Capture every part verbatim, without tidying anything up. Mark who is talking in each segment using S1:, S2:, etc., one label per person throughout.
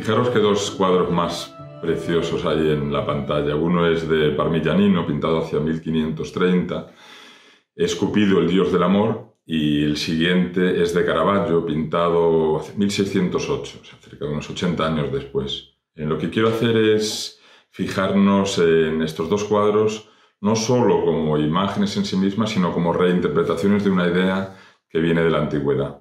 S1: Fijaros que dos cuadros más preciosos hay en la pantalla. Uno es de Parmigianino, pintado hacia mil quinientos treinta, es Cupido, el dios del amor, y el siguiente es de Caravaggio, pintado hacia mil seiscientos ocho, o sea, cerca de unos ochenta años después. En lo que quiero hacer es fijarnos en estos dos cuadros, no solo como imágenes en sí mismas, sino como reinterpretaciones de una idea que viene de la antigüedad.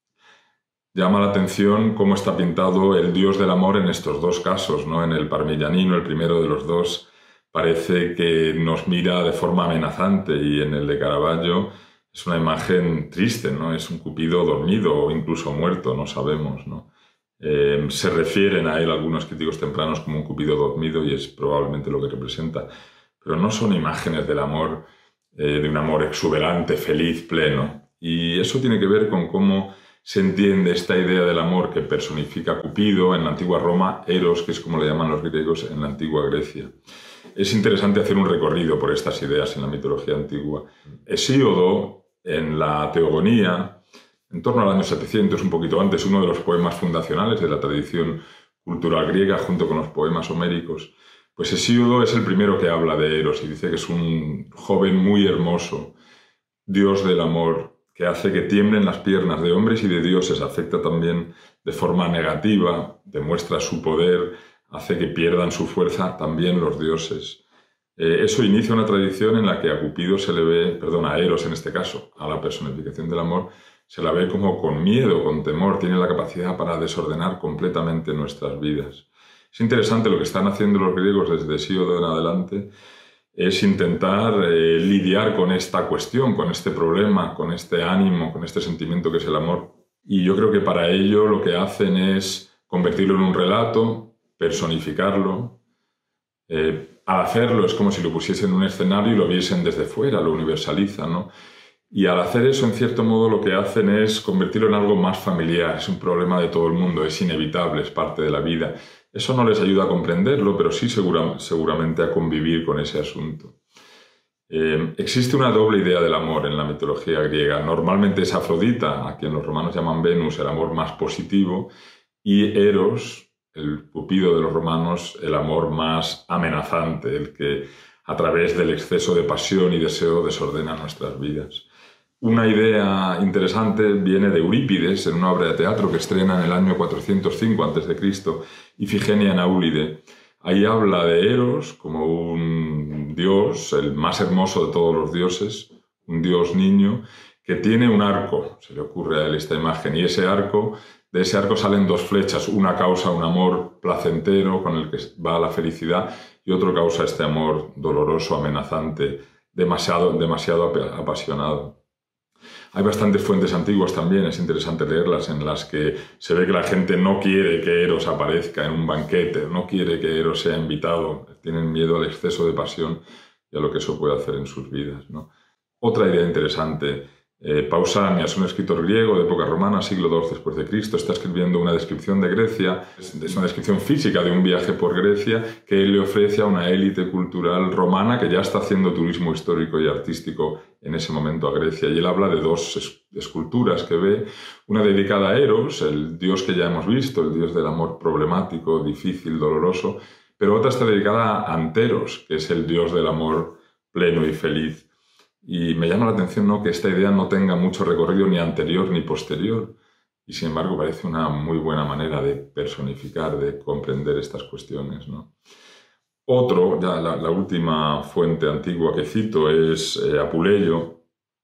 S1: Llama la atención cómo está pintado el dios del amor en estos dos casos, ¿no? En el Parmigianino, el primero de los dos, parece que nos mira de forma amenazante, y en el de Caravaggio es una imagen triste, ¿no? Es un Cupido dormido o incluso muerto, no sabemos, ¿no? Eh, se refieren a él algunos críticos tempranos como un Cupido dormido, y es probablemente lo que representa. Pero no son imágenes del amor, eh, de un amor exuberante, feliz, pleno. Y eso tiene que ver con cómo se entiende esta idea del amor que personifica Cupido en la antigua Roma, Eros, que es como le llaman los griegos en la antigua Grecia. Es interesante hacer un recorrido por estas ideas en la mitología antigua. Hesíodo, en la Teogonía, en torno al año setecientos, un poquito antes, uno de los poemas fundacionales de la tradición cultural griega, junto con los poemas homéricos, pues Hesíodo es el primero que habla de Eros y dice que es un joven muy hermoso, dios del amor, que hace que tiemblen las piernas de hombres y de dioses, afecta también de forma negativa, demuestra su poder, hace que pierdan su fuerza también los dioses. Eh, eso inicia una tradición en la que a Cupido se le ve, perdón, a Eros en este caso, a la personificación del amor, se la ve como con miedo, con temor, tiene la capacidad para desordenar completamente nuestras vidas. Es interesante lo que están haciendo los griegos desde Hesíodo en adelante, es intentar eh, lidiar con esta cuestión, con este problema, con este ánimo, con este sentimiento que es el amor. Y yo creo que para ello lo que hacen es convertirlo en un relato, personificarlo. Eh, al hacerlo es como si lo pusiesen en un escenario y lo viesen desde fuera, lo universalizan, ¿no? Y al hacer eso, en cierto modo, lo que hacen es convertirlo en algo más familiar. Es un problema de todo el mundo, es inevitable, es parte de la vida. Eso no les ayuda a comprenderlo, pero sí segura, seguramente a convivir con ese asunto. Eh, existe una doble idea del amor en la mitología griega. Normalmente es Afrodita, a quien los romanos llaman Venus, el amor más positivo, y Eros, el Cupido de los romanos, el amor más amenazante, el que a través del exceso de pasión y deseo desordena nuestras vidas. Una idea interesante viene de Eurípides, en una obra de teatro que estrena en el año cuatrocientos cinco antes de Cristo, Ifigenia en Aulide. Ahí habla de Eros como un dios, el más hermoso de todos los dioses, un dios niño, que tiene un arco, se le ocurre a él esta imagen, y ese arco, de ese arco salen dos flechas, una causa un amor placentero con el que va a la felicidad, y otro causa este amor doloroso, amenazante, demasiado, demasiado apasionado. Hay bastantes fuentes antiguas también, es interesante leerlas, en las que se ve que la gente no quiere que Eros aparezca en un banquete, no quiere que Eros sea invitado, tienen miedo al exceso de pasión y a lo que eso puede hacer en sus vidas, ¿no? Otra idea interesante, eh, Pausanias, un escritor griego de época romana, siglo dos después de Cristo, está escribiendo una descripción de Grecia, es una descripción física de un viaje por Grecia que él le ofrece a una élite cultural romana que ya está haciendo turismo histórico y artístico en ese momento a Grecia, y él habla de dos esculturas que ve, una dedicada a Eros, el dios que ya hemos visto, el dios del amor problemático, difícil, doloroso, pero otra está dedicada a Anteros, que es el dios del amor pleno y feliz. Y me llama la atención, ¿no?, que esta idea no tenga mucho recorrido ni anterior ni posterior, y sin embargo parece una muy buena manera de personificar, de comprender estas cuestiones, ¿no? Otro, ya la, la última fuente antigua que cito es eh, Apuleyo,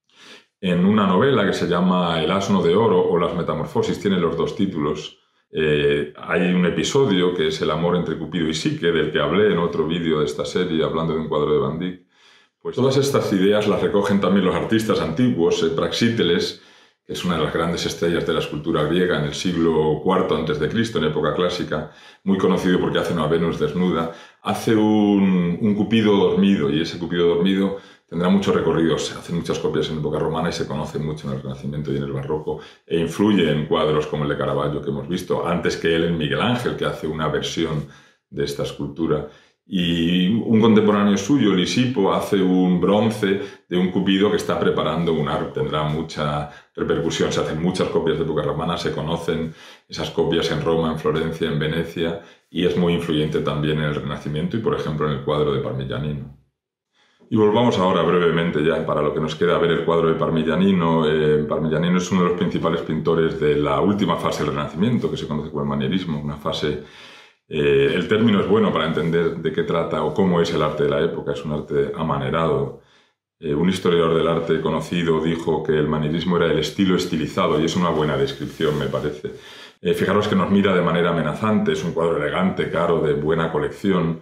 S1: en una novela que se llama El asno de oro o Las metamorfosis, tiene los dos títulos. Eh, hay un episodio que es el amor entre Cupido y Psique, del que hablé en otro vídeo de esta serie, hablando de un cuadro de Van Dyck. Pues todas estas ideas las recogen también los artistas antiguos. eh, Praxíteles, que es una de las grandes estrellas de la escultura griega en el siglo cuarto antes de Cristo, en época clásica, muy conocido porque hace una Venus desnuda, hace un, un Cupido dormido, y ese Cupido dormido tendrá muchos recorridos, se hacen muchas copias en época romana y se conoce mucho en el Renacimiento y en el Barroco, e influye en cuadros como el de Caravaggio que hemos visto, antes que él en Miguel Ángel, que hace una versión de esta escultura. Y un contemporáneo suyo, Lisipo, hace un bronce de un Cupido que está preparando un arco. Tendrá mucha repercusión, se hacen muchas copias de Bucaramana, se conocen esas copias en Roma, en Florencia, en Venecia, y es muy influyente también en el Renacimiento y, por ejemplo, en el cuadro de Parmigianino. Y volvamos ahora brevemente ya para lo que nos queda a ver el cuadro de Parmigianino. Eh, Parmigianino es uno de los principales pintores de la última fase del Renacimiento, que se conoce como el manierismo, una fase... Eh, el término es bueno para entender de qué trata o cómo es el arte de la época, es un arte amanerado. Eh, un historiador del arte conocido dijo que el manierismo era el estilo estilizado y es una buena descripción, me parece. Eh, fijaros que nos mira de manera amenazante, es un cuadro elegante, caro, de buena colección.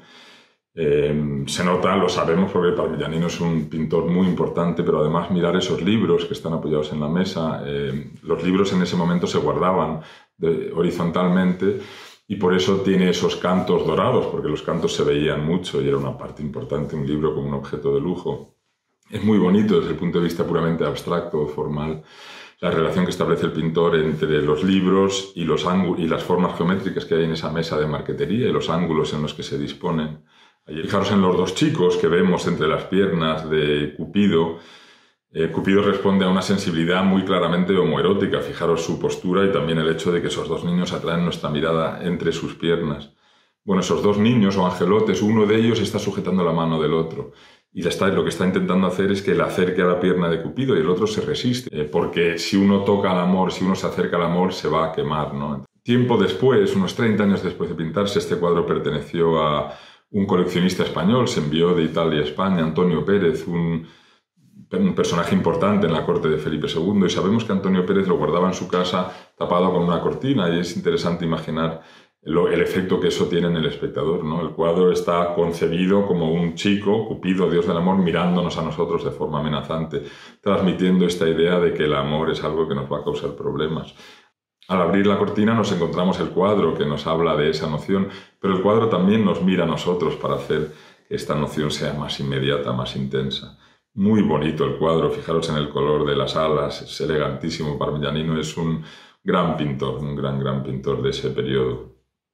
S1: Eh, se nota, lo sabemos porque Parmigianino es un pintor muy importante, pero además mirar esos libros que están apoyados en la mesa. Eh, los libros en ese momento se guardaban de, horizontalmente. Y por eso tiene esos cantos dorados, porque los cantos se veían mucho y era una parte importante, un libro como un objeto de lujo. Es muy bonito desde el punto de vista puramente abstracto, formal, la relación que establece el pintor entre los libros y, los y las formas geométricas que hay en esa mesa de marquetería y los ángulos en los que se disponen. Fijaros en los dos chicos que vemos entre las piernas de Cupido. Eh, Cupido responde a una sensibilidad muy claramente homoerótica, fijaros su postura y también el hecho de que esos dos niños atraen nuestra mirada entre sus piernas. Bueno, esos dos niños o angelotes, uno de ellos está sujetando la mano del otro y está, lo que está intentando hacer es que le acerque a la pierna de Cupido y el otro se resiste, eh, porque si uno toca al amor, si uno se acerca al amor, se va a quemar, ¿no? Tiempo después, unos treinta años después de pintarse, este cuadro perteneció a un coleccionista español, se envió de Italia a España, Antonio Pérez, un... un personaje importante en la corte de Felipe segundo, y sabemos que Antonio Pérez lo guardaba en su casa tapado con una cortina, y es interesante imaginar lo, el efecto que eso tiene en el espectador, ¿no? El cuadro está concebido como un chico, Cupido, dios del amor, mirándonos a nosotros de forma amenazante, transmitiendo esta idea de que el amor es algo que nos va a causar problemas. Al abrir la cortina nos encontramos el cuadro que nos habla de esa noción, pero el cuadro también nos mira a nosotros para hacer que esta noción sea más inmediata, más intensa. Muy bonito el cuadro, fijaros en el color de las alas, es elegantísimo. Parmigianino es un gran pintor, un gran, gran pintor de ese periodo.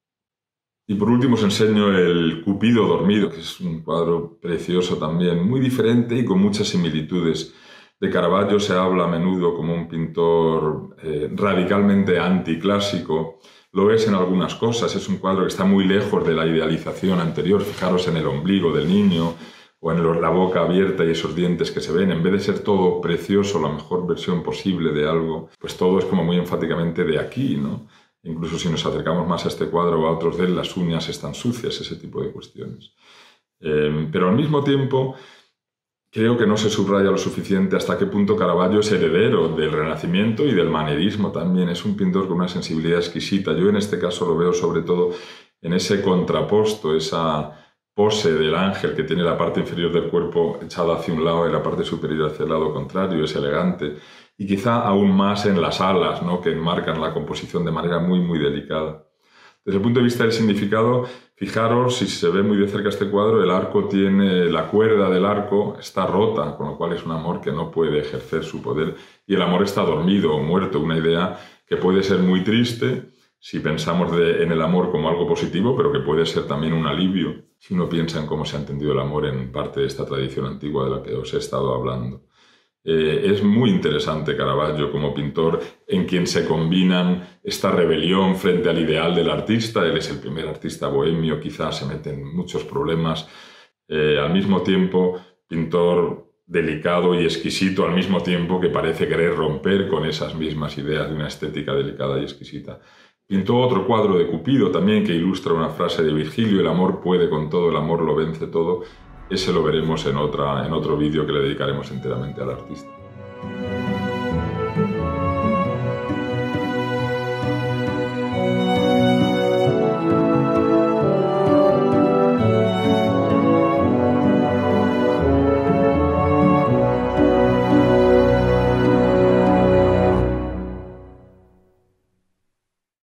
S1: Y por último os enseño el Cupido dormido, que es un cuadro precioso también, muy diferente y con muchas similitudes. De Caravaggio se habla a menudo como un pintor eh, radicalmente anticlásico. Lo es en algunas cosas, es un cuadro que está muy lejos de la idealización anterior. Fijaros en el ombligo del niño, o en la boca abierta y esos dientes que se ven. En vez de ser todo precioso, la mejor versión posible de algo, pues todo es como muy enfáticamente de aquí, ¿no? Incluso si nos acercamos más a este cuadro o a otros de él, las uñas están sucias, ese tipo de cuestiones. Eh, pero al mismo tiempo, creo que no se subraya lo suficiente hasta qué punto Caravaggio es heredero del Renacimiento y del manierismo también. Es un pintor con una sensibilidad exquisita. Yo en este caso lo veo sobre todo en ese contraposto, esa pose del ángel que tiene la parte inferior del cuerpo echada hacia un lado y la parte superior hacia el lado contrario, es elegante. Y quizá aún más en las alas, ¿no?, que enmarcan la composición de manera muy, muy delicada. Desde el punto de vista del significado, fijaros, si se ve muy de cerca este cuadro, el arco tiene, la cuerda del arco está rota, con lo cual es un amor que no puede ejercer su poder. Y el amor está dormido o muerto, una idea que puede ser muy triste si pensamos de, en el amor como algo positivo, pero que puede ser también un alivio si uno piensa en cómo se ha entendido el amor en parte de esta tradición antigua de la que os he estado hablando. Eh, es muy interesante Caravaggio como pintor, en quien se combinan esta rebelión frente al ideal del artista. Él es el primer artista bohemio, quizás se mete en muchos problemas. Eh, al mismo tiempo, pintor delicado y exquisito, al mismo tiempo que parece querer romper con esas mismas ideas de una estética delicada y exquisita. Pintó otro cuadro de Cupido también que ilustra una frase de Virgilio: el amor puede con todo, el amor lo vence todo. Ese lo veremos en, otra, en otro vídeo que le dedicaremos enteramente al artista.